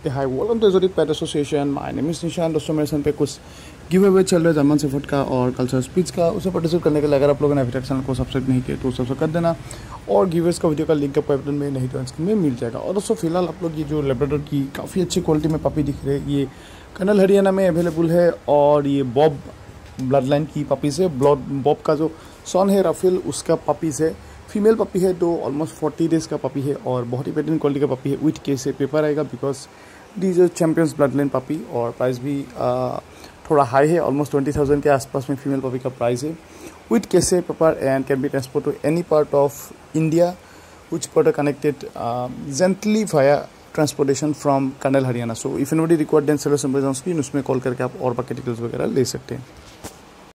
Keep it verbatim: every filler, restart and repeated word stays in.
Hi welcome to exotic pet association. My name is Nishan. दोस्तों मेरे साथ पे कुछ गिव अवे चल रहा है जर्मन शेफर्ड का और कल्चर स्पीच का। उसे पार्टिसिपेट करने के लिए अगर आप लोगों ने अभी तक चैनल को सब्सक्राइब नहीं किया तो सब्सक्राइब कर देना और गिवर्स का वीडियो का लिंक आपको बटन में नहीं तो स्क्रीन में मिल जाएगा। और दोस्तों फिलहाल आप लोग ये जो लेब्राडोर की काफ़ी अच्छी क्वालिटी में पपी दिख रहे हैं, ये कर्नल हरियाणा में अवेलेबल है और ये बॉब ब्लड लाइन की पपीज़ है। ब्लड बॉब का जो सन है राफेल उसका पपीज़ है, फीमेल पपी है तो ऑलमोस्ट फोर्टी डेज़ का पपी है और बहुत ही बेहतरीन क्वालिटी का पपी है। विथ केस से पेपर आएगा because these are champions blood line puppy और प्राइस भी आ, थोड़ा हाई है, ऑलमोस्ट ट्वेंटी थाउजेंड के आसपास में फीमेल पपी का प्राइस है। विथ केस से paper and can be transport to any part of India which part are connected gently via transportation from Karnal Haryana. So if anybody required then cell number on screen, उसमें call करके आप और बाकी details वगैरह ले सकते हैं।